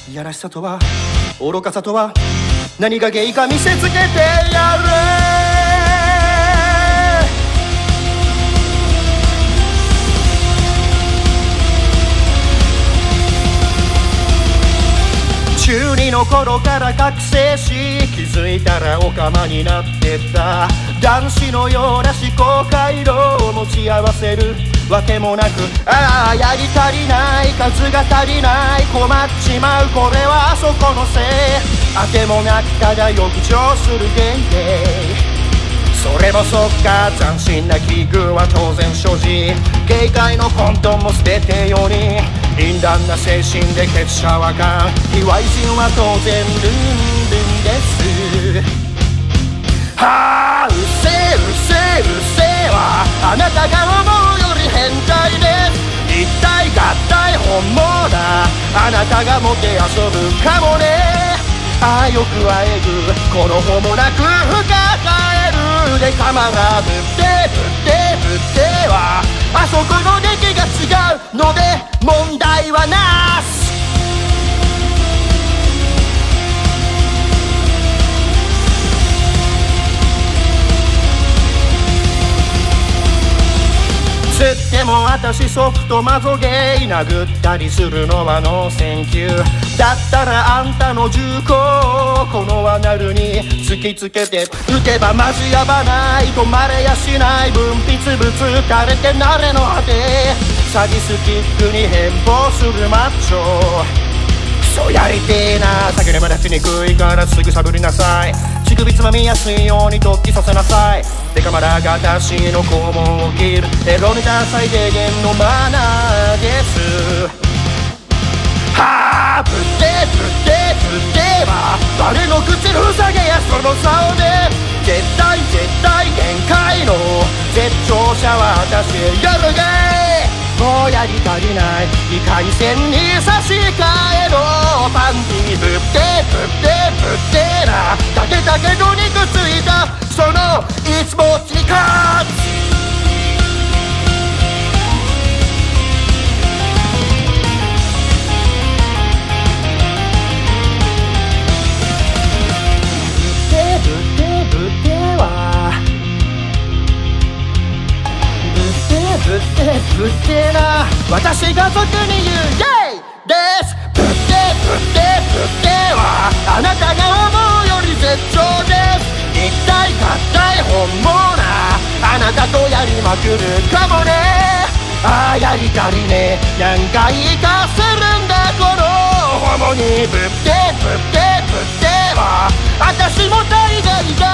いやらしさとは愚かさとは何がゲイか見せつけてやる。中2の頃から覚醒し気づいたらオカマになってた。男子のような思考回路を持ち合わせるわけもなく、ああやり足りない数が足りない困っちまうこれはあそこのせい。あてもなくただ欲情するゲイゲイ。それもそっか斬新な器具は当然所持。芸界の混沌も捨ててより淫乱な精神でケツシャワ感。卑猥人は当然ルンルンです。はあうせえうせえうせえはあなたが思うより変態です。一体合体本望だあなたがもて遊ぶかもね。ああよくあえぐこの方もなく深えるでカマラぶってぶってぶってはあそこの出来が違うので問題はなし。つっても私ソフトマゾゲイ殴ったりするのはノーセンキュー。だったらあんたの銃口をこのアナルに突きつけて撃てばマジやばない止まれやしない分泌物垂れて慣れの果てサディスティックに変貌するマッチョ。クソやりてえな酒でまだしにくいからすぐしゃぶりなさい。乳首つまみやすいように突起させなさい。デカマラが私の肛門を切るエロネタ最低限のマナーです。はあぶってぶってぶっては誰の口のふさげやその竿で絶対絶対限界の絶頂者は私やるげ。もうやり足りない異界線に差し替えろパンティぶってぶってぶってなだけだけど肉ついたそのいつもっちに勝つ。ぶってな私が俗に言うゲイです。ぶってぶってぶってはあなたが思うより絶頂です。一体合体本望なあなたとやりまくるかもね。ああやり足りねえ何回かするんだこのホモにぶってぶってぶっては私も大概だ